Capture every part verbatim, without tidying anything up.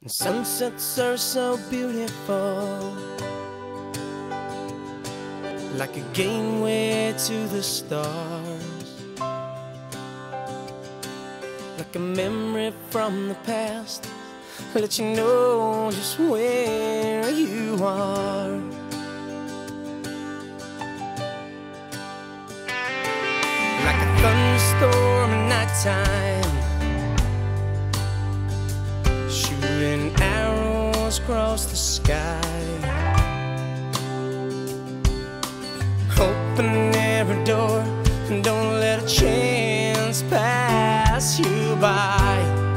Sunsets are so beautiful, like a gateway to the stars, like a memory from the past, let you know just where you are. Like a thunderstorm at nighttime, shooting arrows across the sky, open every door and don't let a chance pass you by,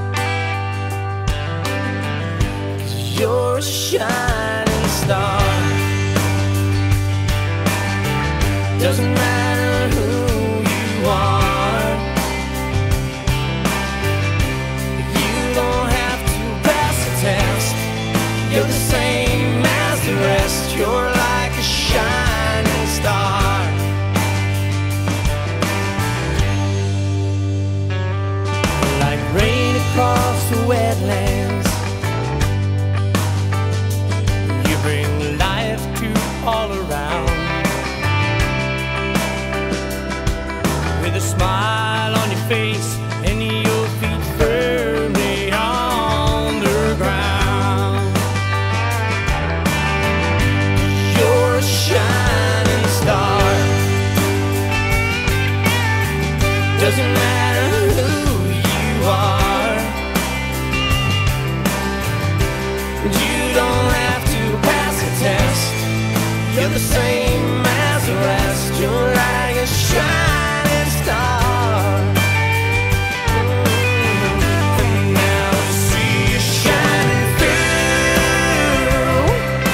'cause you're a shining star. Doesn't matter who you are, you don't have to pass a test. You're the same as the rest. You're like a shining star. Like rain across the wetlands, you bring life to all around. With a smile on your face and your feet firmly on the ground, you're a shining star. Doesn't matter who you are, you don't have to pass a test. You're the same as the rest. You're like a shining star. And now I see you shining through.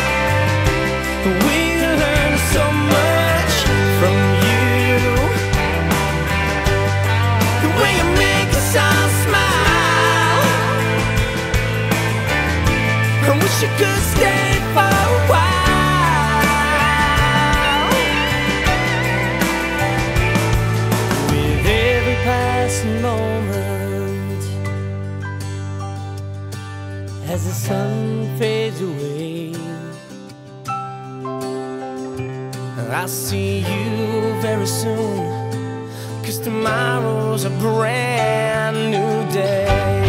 We learn so much from you. The way you make us all smile. I wish you could stay for a while. With every passing moment, as the sun fades away, I'll see you very soon, 'cause tomorrow's a brand new day.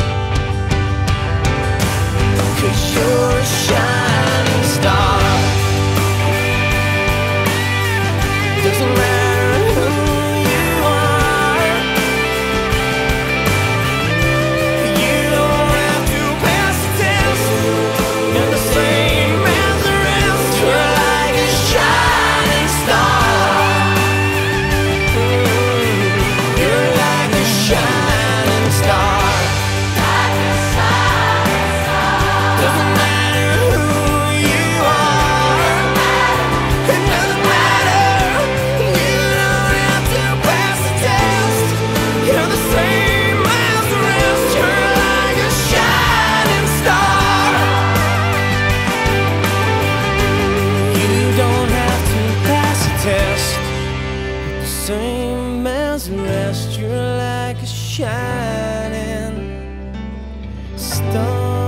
'Cause you're a shining star. Doesn't matter who you are, you don't have to pass the test. You're the same as the rest. You're like a shining star. You're like a shining star. Doesn't matter who you are, it doesn't matter, you don't have to pass the test. You're the same as the rest. You're like a shining star. You don't have to pass a test. The same as the rest. You're like a shining star.